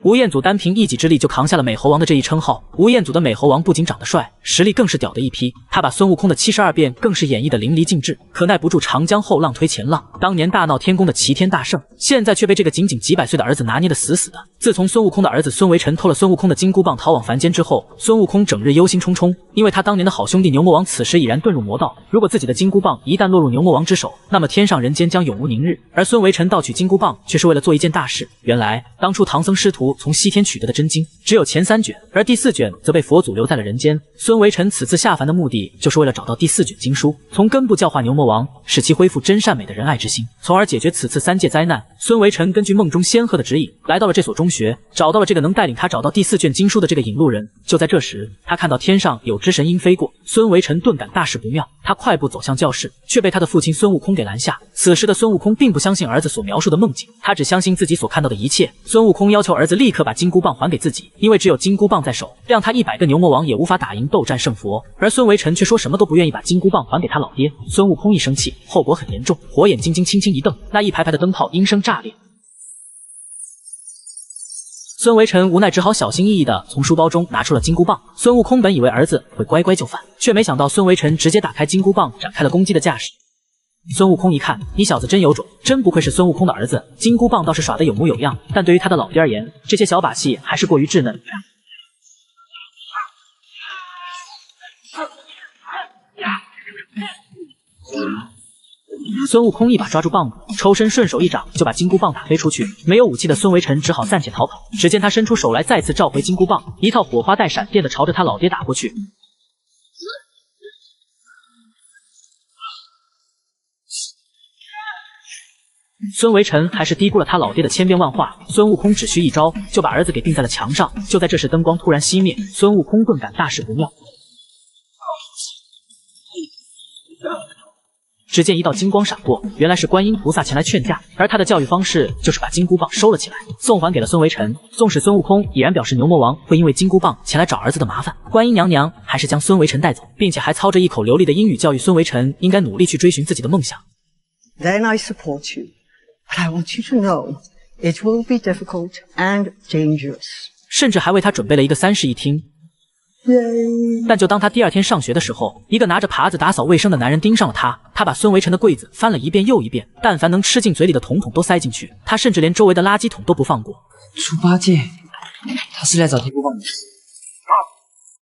吴彦祖单凭一己之力就扛下了美猴王的这一称号。吴彦祖的美猴王不仅长得帅，实力更是屌的一批。他把孙悟空的72变更是演绎的淋漓尽致，可耐不住长江后浪推前浪。当年大闹天宫的齐天大圣，现在却被这个仅仅几百岁的儿子拿捏的死死的。自从孙悟空的儿子孙维辰偷了孙悟空的金箍棒逃往凡间之后，孙悟空整日忧心忡忡，因为他当年的好兄弟牛魔王此时已然遁入魔道。如果自己的金箍棒一旦落入牛魔王之手，那么天上人间将永无宁日。而孙维辰盗取金箍棒却是为了做一件大事。原来当初唐僧师徒从西天取得的真经只有前3卷，而第4卷则被佛祖留在了人间。孙维辰此次下凡的目的就是为了找到第4卷经书，从根部教化牛魔王，使其恢复真善美的仁爱之心，从而解决此次3界灾难。孙维辰根据梦中仙鹤的指引，来到了这所中学，找到了这个能带领他找到第4卷经书的这个引路人。就在这时，他看到天上有只神鹰飞过，孙维辰顿感大事不妙，他快步走向教室，却被他的父亲孙悟空给拦下。此时的孙悟空并不相信儿子所描述的梦境，他只相信自己所看到的一切。孙悟空要求儿子立刻把金箍棒还给自己，因为只有金箍棒在手，让他100个牛魔王也无法打赢斗战胜佛。而孙维辰却说什么都不愿意把金箍棒还给他老爹。孙悟空一生气，后果很严重，火眼金睛轻轻一瞪，那一排排的灯泡应声炸裂。孙维辰无奈只好小心翼翼地从书包中拿出了金箍棒。孙悟空本以为儿子会乖乖就范，却没想到孙维辰直接打开金箍棒，展开了攻击的架势。孙悟空一看，你小子真有种，真不愧是孙悟空的儿子，金箍棒倒是耍得有模有样，但对于他的老爹而言，这些小把戏还是过于稚嫩。孙悟空一把抓住棒子，抽身顺手一掌就把金箍棒打飞出去。没有武器的孙维辰只好暂且逃跑。只见他伸出手来，再次召回金箍棒，一套火花带闪电的朝着他老爹打过去。孙维辰还是低估了他老爹的千变万化，孙悟空只需一招就把儿子给钉在了墙上。就在这时，灯光突然熄灭，孙悟空顿感大事不妙。只见一道金光闪过，原来是观音菩萨前来劝架，而他的教育方式就是把金箍棒收了起来，送还给了孙维辰。纵使孙悟空已然表示牛魔王会因为金箍棒前来找儿子的麻烦，观音娘娘还是将孙维辰带走，并且还操着一口流利的英语教育孙维辰应该努力去追寻自己的梦想。 Then I support you, but I want you to know it will be difficult and dangerous. 甚至还为他准备了一个3室一厅。但就当他第2天上学的时候，一个拿着耙子打扫卫生的男人盯上了他。他把孙维辰的柜子翻了一遍又一遍，但凡能吃进嘴里的桶桶都塞进去，他甚至连周围的垃圾桶都不放过。 猪八戒，他是来找金箍棒的。